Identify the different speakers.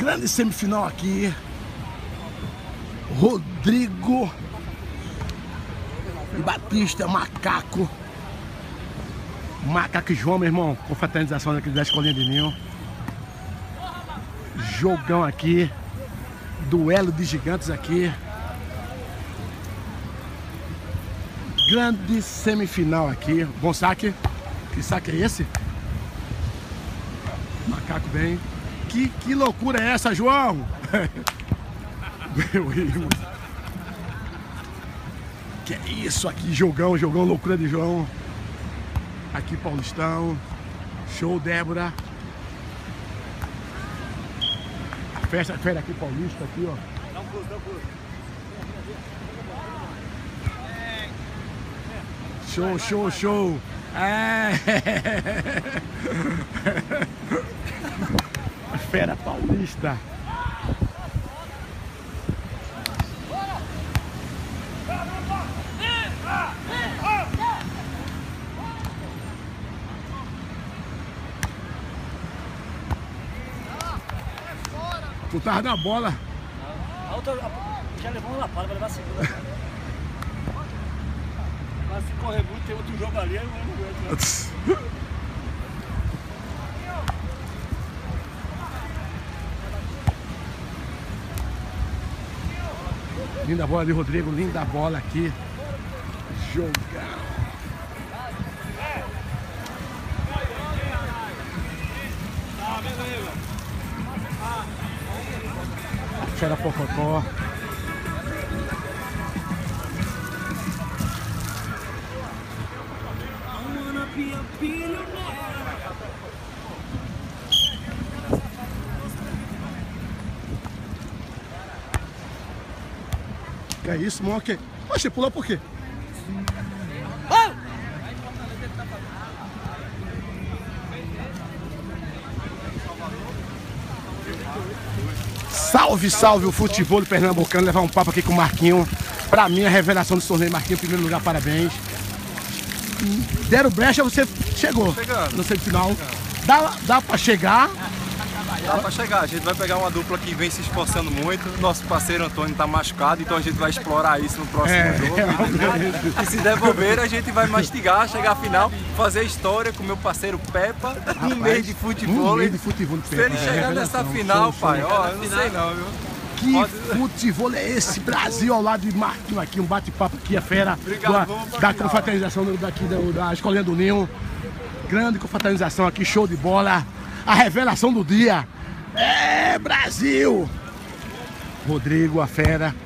Speaker 1: Grande semifinal aqui. Rodrigo e Batista, Macaco. Macaco e João, meu irmão. Confraternização aqui da Escolinha de Ninho. Jogão aqui. Duelo de gigantes aqui. Grande semifinal aqui. Bom saque. Que saque é esse? Macaco bem. Que loucura é essa, João? Meu irmão. Que é isso aqui, jogão, loucura de João. Aqui Paulistão. Show, Débora. A festa aqui Paulista, aqui, ó.
Speaker 2: Dá um close.
Speaker 1: Show. É. A fera Paulista. Tu tava na bola.
Speaker 2: A outra já levou uma lapada, vai levar a segunda. Mas se correr muito, tem outro jogo ali, eu não aguento.
Speaker 1: Linda bola de Rodrigo, linda bola aqui. Jogão. Fera Pocotó. Que é isso, Moque? Oxe, pulou por quê? Salve o futebol pernambucano. Levar um papo aqui com o Marquinho. Pra mim, a revelação do torneio. Marquinho, em primeiro lugar, parabéns. Deram brecha, você chegou no semifinal. Dá pra chegar?
Speaker 3: Dá pra chegar, a gente vai pegar uma dupla que vem se esforçando muito. Nosso parceiro Antônio tá machucado, então a gente vai explorar isso no próximo jogo. E se devolver, a gente vai mastigar, chegar à final, fazer história com o meu parceiro Peppa, um mês de futebol. Se ele chegar nessa final, pai, ó, eu não sei não, viu?
Speaker 1: Que futebol é esse? Brasil ao lado de Marquinho aqui, um bate-papo aqui, a fera da confraternização daqui da Escolinha do Ninho. Grande confraternização aqui, show de bola. A revelação do dia é Brasil. Rodrigo, a fera.